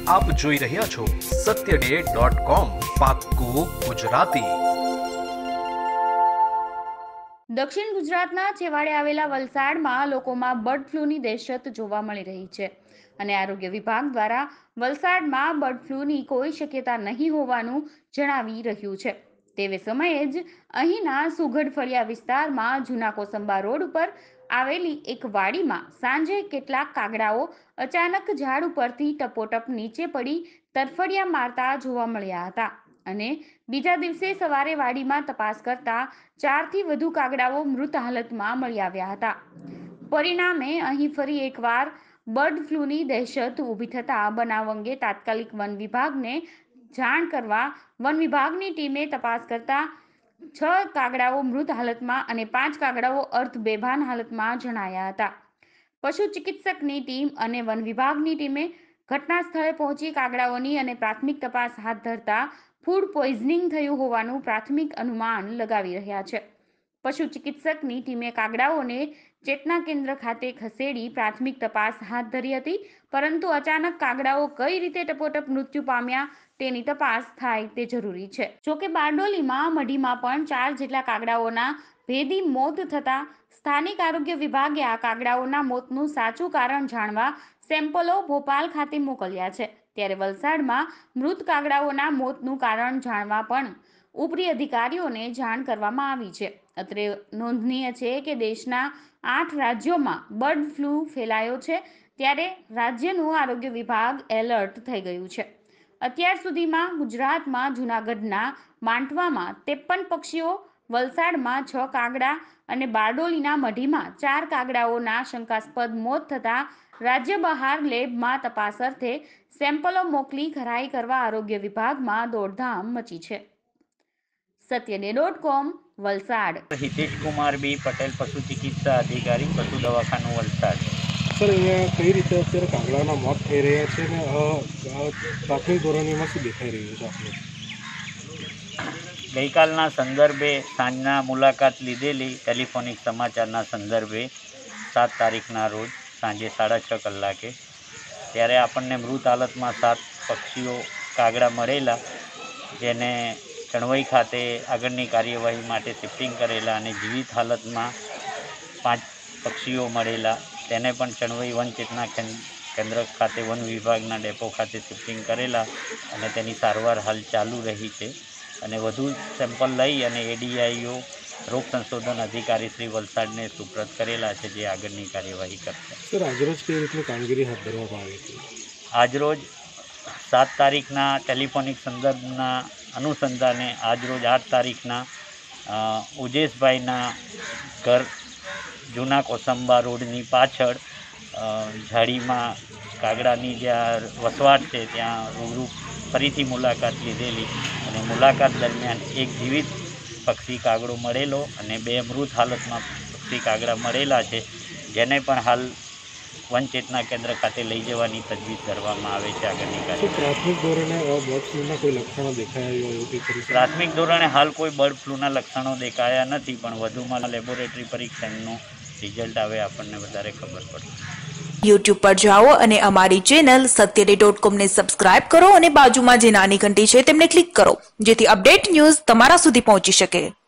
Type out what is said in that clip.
આપ જોઈ રહ્યા છો satyday.com પાક્કું ગુજરાતી। દક્ષિણ ગુજરાતના છેવાડે આવેલા વલસાડમાં લોકોમાં બર્ડ ફ્લૂની દહેશત જોવા મળી રહી છે અને આરોગ્ય વિભાગ દ્વારા વલસાડમાં બર્ડ ફ્લૂની કોઈ શક્યતા નહીં હોવાનું જણાવી રહ્યું છે। તેવે સમયે જ અહીંના સુગઢ ફળિયા વિસ્તારમાં જૂના કોસંબા રોડ ઉપર આવેલી એક વાડીમાં સાંજે કેટલાક કાગડાઓ અચાનક ઝાડ ઉપરથી ટપોટપ નીચે પડી તરફડિયા મારતા જોવા મળ્યા હતા અને બીજા દિવસે સવારે વાડીમાં તપાસ કરતા 4 થી વધુ કાગડાઓ મૃત હાલતમાં મળી આવ્યા હતા। પરિણામે અહીં ફરી એકવાર બર્ડ ફ્લૂની દહેશત ઊભી થતા બનાવ અંગે તાત્કાલિક વન વિભાગને જાણ કરવા વન વિભાગની ટીમે તપાસ કરતા 6 કાગડાઓ મૃત હાલતમાં અને 5 કાગડાઓ અર્ધ બેભાન હાલતમાં જણાયા હતા। પશુ ચિકિત્સકની ટીમ અને વન વિભાગની ટીમે ઘટના સ્થળે પહોંચી કાગડાઓની અને પ્રાથમિક તપાસ હાથ ધરતા ફૂડ પોઈઝનિંગ થયું હોવાનું પ્રાથમિક અનુમાન લગાવી રહ્યા છે। પશુ ચિકિત્સકની ટીમે કાગડાઓને ચેતના કેન્દ્ર ખાતે ખસેડી પ્રાથમિક તપાસ હાથ ધરી હતી, પરંતુ અચાનક કાગડાઓ કઈ રીતે ટપોટપ મૃત્યુ પામ્યા તેની તપાસ થાય તે જરૂરી છે। જોકે બારડોલીમાં મઢીમાં પણ 4 જેટલા કાગડાઓના ભેદી મોત થતા સ્થાનિક આરોગ્ય વિભાગે આ કાગડાઓના મોતનું સાચું કારણ જાણવા સેમ્પલો ભોપાલ ખાતે મોકલ્યા છે। ત્યારે વલસાડમાં મૃત કાગડાઓના મોતનું કારણ જાણવા પણ ઉપરી અધિકારીઓને જાણ કરવામાં આવી છે। અત્રે નોંધનીય છે કે દેશના 8 રાજ્યોમાં બર્ડ ફ્લૂ ફેલાયો છે, ત્યારે રાજ્યનું આરોગ્ય વિભાગ એલર્ટ થઈ ગયું છે। અત્યાર સુધીમાં ગુજરાતમાં જૂનાગઢના માંટવામાં 53 પક્ષીઓ, વલસાડમાં 6 કાગડા અને બારડોલીના મઢીમાં 4 કાગડાઓના શંકાસ્પદ મોત થતા રાજ્ય બહાર લેબમાં તપાસ અર્થે સેમ્પલો મોકલી ખરાઈ કરવા આરોગ્ય વિભાગમાં દોડધામ મચી છે। satyday.com વલસાડ। हितेश कुमार बी पटेल पशु चिकित्सा अधिकारी पशु दवाखानु वलसाड। सर अँ कई रीते अत्यारे कागड़ाना मौत थई रह्या छे ने प्राथमिक धोरणेमां शुं देखाई रह्युं छे आपने? गईकालना संदर्भे सांजना मुलाकात लीधेली टेलिफोनिक समाचारना संदर्भे 7 तारीखना रोज सांजे 6:30 कलाके त्यारे आपणने मृत हालतमां 7 पक्षीओ कागड़ा मळेला, जेने चणवई खाते आगळनी कार्यवाही माटे शिफ्टिंग करेला अने जीवित हालतमां 5 पक्षीओ मळेला, तेने पण चणवई वन चेतना केन्द्र खाते वन विभागना डेपो खाते शिफ्टिंग करेला अने तेनी सारवार हाल चालू रही छे अने वधु सेम्पल लई अने एडीआईओ रोग संशोधन अधिकारी श्री वलसाडने सुप्रत करेला छे, जे आगळनी कार्यवाही करशे। सर आजरोज केवी रीतनी कामगीरी हाथ धरवामां आवी हती? आजरोज 7 तारीखना टेलिफोनिक संदर्भना अनुसंधाने आजरोज 8 तारीखना उजेशभाईना घर जूना कोसंबा रोडनी पाछळ झाड़ीमां कागड़ानी ज्यां वसवाट छे त्यां रूबरू फरीथी मुलाकात लीधेली अने मुलाकात दरमियान एक जीवित पक्षी कागड़ो मळेलो अने 2 मृत हालतमां पक्षी कागड़ा मळेला छे, जेने पण हाल वन चेतना केन्द्र खाते लई जवानी तजवीज करवामां आवे छे। आगळनी प्राथमिक धोरणे बर्ड फ्लूना कोई लक्षणों देखाया? प्राथमिक धोरणे हाल कोई बर्ड फ्लूना लक्षणों देखाया नहीं, पण वधुमां लेबोरेटरी परीक्षणનું रिजल्ट आवे आपणने वधारे खबर पड़े। YouTube पर जाओ અને અમારી ચેનલ satyday.com ને સબસ્ક્રાઇબ કરો અને બાજુમાં જે નાની ઘંટી છે તેમને ક્લિક કરો, જેથી અપડેટ ન્યૂઝ તમારા સુધી પહોંચી શકે।